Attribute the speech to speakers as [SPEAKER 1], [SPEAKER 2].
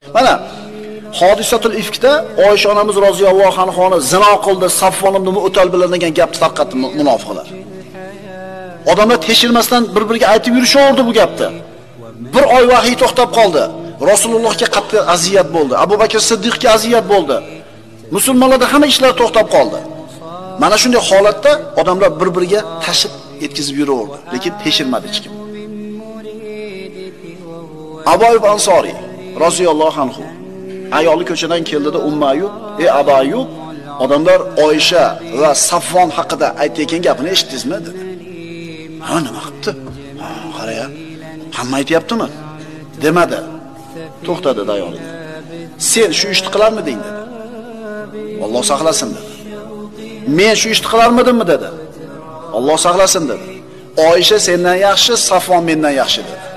[SPEAKER 1] Mana Hodisatul Ifkda Oysha onamiz roziyallohu anhoni zino qildi, Safvon ibn Mu'tal bilan degan gapni tarqatdi munofiqlar. Odamlar tekshirmasdan bir-biriga aytib yurishaverdi bu gapni. Bir oy vahiy to'xtab qoldi. Rasulullohga qattiq aziyat bo'ldi. Abu Bakr Siddiqga aziyat bo'ldi. Musulmonlarda hamma ishlar to'xtab qoldi. Mana shunday holatda odamlar bir-biriga tashib yetkazib yuraverdi, lekin tekshirmadi hech kim. Abu Ayyub Ansoriy roziyallohu anhu ayoli ko'chadan keldida Ummayub, "Ey Abu Ayyub, odamlar Oysha va Safvon haqida aytayotgan gapini eshitdingizmi?" dedi. "Ha, nima qilibdi?" "Ha, qaraya. Hamma aytayaptimi?" Demadi. To'xtadi ayoliga. "Sen shu ishni qilarmiding?" dedi. "Alloh saqlasin" dedi. "Men shu ishni qilarmidimmi?" dedi. "Alloh saqlasin" dedi. "Oysha sendan yaxshi, Safvon mendan yaxshi" dedi.